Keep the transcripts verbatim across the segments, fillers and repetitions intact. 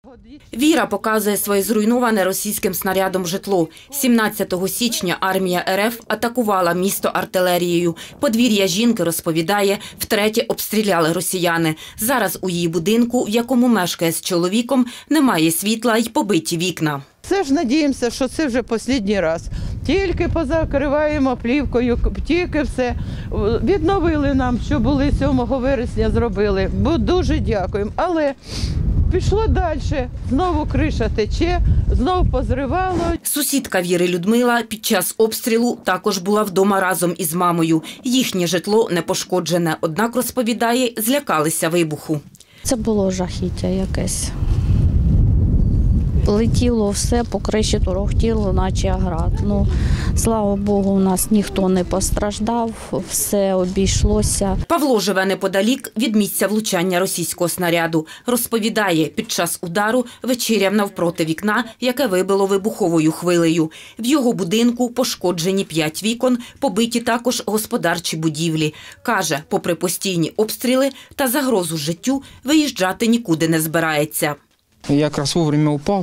Віра показує своє зруйноване російським снарядом житло. сімнадцятого січня армія РФ атакувала місто артилерією. Подвір'я жінки, розповідає, втретє обстріляли росіяни. Зараз у її будинку, в якому мешкає з чоловіком, немає світла й побиті вікна. Все ж надіємося, що це вже останній раз. Тільки позакриваємо плівкою, тільки все. Відновили нам, що були сьомого вересня, зробили. Бо дуже дякуємо. Але пішло далі, знову криша тече, знову позривало. Сусідка Віри Людмила під час обстрілу також була вдома разом із мамою. Їхнє житло не пошкоджене, однак, розповідає, злякалися вибуху. Це було жахіття якесь. Летіло все, по криші торохтіло, наче град. Ну, слава Богу, у нас ніхто не постраждав, все обійшлося. Павло живе неподалік від місця влучання російського снаряду. Розповідає, під час удару вечеряв навпроти вікна, яке вибило вибуховою хвилею. В його будинку пошкоджені п'ять вікон, побиті також господарчі будівлі. Каже, попри постійні обстріли та загрозу життю, виїжджати нікуди не збирається. Я якраз вовремя упав.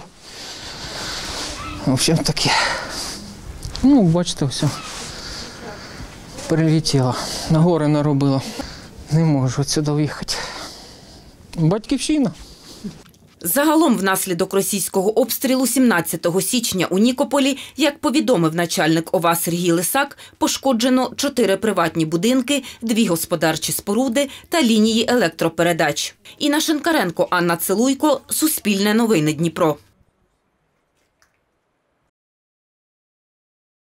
В общем, таке. Ну, бачите, все. Прилетіло. На гори наробило. Не можу відсюди виїхати. Батьківщина. Загалом внаслідок російського обстрілу сімнадцятого січня у Нікополі, як повідомив начальник ОВА Сергій Лисак, пошкоджено чотири приватні будинки, дві господарчі споруди та лінії електропередач. Інна Шинкаренко, Анна Целуйко, Суспільне новини Дніпро.